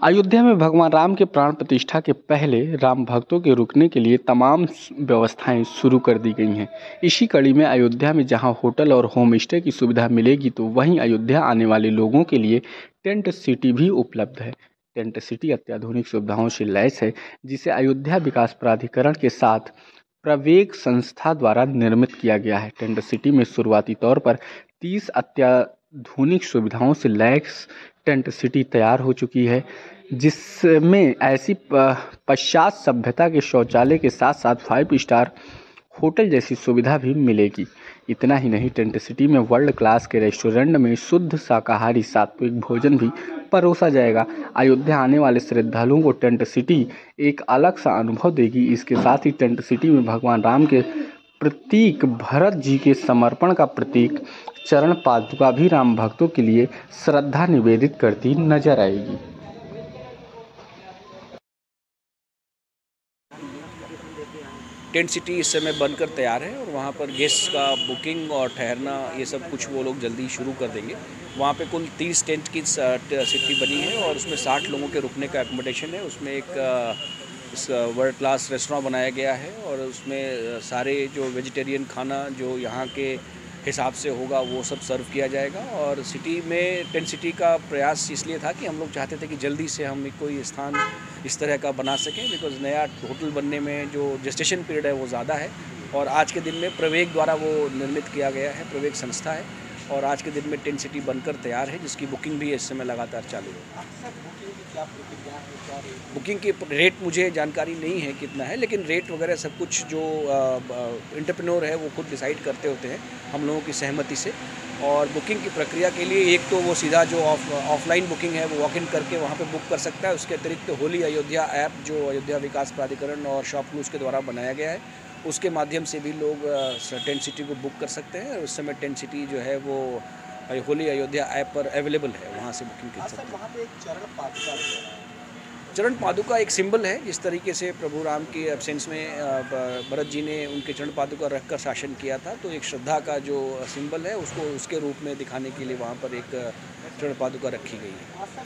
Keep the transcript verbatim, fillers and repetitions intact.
अयोध्या में भगवान राम के प्राण प्रतिष्ठा के पहले राम भक्तों के रुकने के लिए तमाम व्यवस्थाएं शुरू कर दी गई हैं। इसी कड़ी में अयोध्या में जहां होटल और होम स्टे की सुविधा मिलेगी, तो वहीं अयोध्या आने वाले लोगों के लिए टेंट सिटी भी उपलब्ध है। टेंट सिटी अत्याधुनिक सुविधाओं से लैस है, जिसे अयोध्या विकास प्राधिकरण के साथ प्रवेग संस्था द्वारा निर्मित किया गया है। टेंट सिटी में शुरुआती तौर पर तीस अत्याधुनिक सुविधाओं से लैस टेंट सिटी तैयार हो चुकी है, जिसमें ऐसी पश्चात सभ्यता के शौचालय के साथ साथ फाइव स्टार होटल जैसी सुविधा भी मिलेगी। इतना ही नहीं, टेंट सिटी में वर्ल्ड क्लास के रेस्टोरेंट में शुद्ध शाकाहारी सात्विक भोजन भी परोसा जाएगा। अयोध्या आने वाले श्रद्धालुओं को टेंट सिटी एक अलग सा अनुभव देगी। इसके साथ ही टेंट सिटी में भगवान राम के प्रतीक भरत जी के समर्पण का प्रतीक चरण पादुका भी राम भक्तों के लिए श्रद्धा निवेदित करती नजर आएगी। टेंट सिटी इस समय बनकर तैयार है और वहाँ पर गेस्ट का बुकिंग और ठहरना ये सब कुछ वो लोग जल्दी शुरू कर देंगे। वहाँ पे कुल तीस टेंट की सिटी बनी है और उसमें साठ लोगों के रुकने का एकोमोडेशन है। उसमें एक वर्ल्ड क्लास रेस्टोरेंट बनाया गया है और उसमें सारे जो वेजिटेरियन खाना जो यहाँ के हिसाब से होगा वो सब सर्व किया जाएगा। और सिटी में टेंट सिटी का प्रयास इसलिए था कि हम लोग चाहते थे कि जल्दी से हम कोई स्थान इस तरह का बना सकें, बिकॉज़ नया होटल बनने में जो जेस्टेशन पीरियड है वो ज़्यादा है। और आज के दिन में प्रवेग द्वारा वो निर्मित किया गया है, प्रवेग संस्था है, और आज के दिन में टेंट सिटी बनकर तैयार है, जिसकी बुकिंग भी इस समय लगातार चालू है। बुकिंग की रेट मुझे जानकारी नहीं है कितना है, लेकिन रेट वगैरह सब कुछ जो एंटरप्रेन्योर है वो खुद डिसाइड करते होते हैं हम लोगों की सहमति से। और बुकिंग की प्रक्रिया के लिए एक तो वो सीधा जो ऑफ ऑफलाइन बुकिंग है वो वॉक इन करके वहाँ पे बुक कर सकता है। उसके अतिरिक्त होली अयोध्या ऐप जो अयोध्या विकास प्राधिकरण और शॉपक्लूज के द्वारा बनाया गया है, उसके माध्यम से भी लोग टेंट सिटी को बुक कर सकते हैं। उस समय टेंट सिटी जो है वो होली अयोध्या ऐप पर अवेलेबल है, वहाँ से बुकिंग कर सकते हैं। वहाँ पे एक चरण पादुका चरण पादुका एक सिंबल है। जिस तरीके से प्रभु राम की एब्सेंस में भरत जी ने उनके चरण पादुका रखकर शासन किया था, तो एक श्रद्धा का जो सिंबल है उसको उसके रूप में दिखाने के लिए वहाँ पर एक चरण पादुका रखी गई है।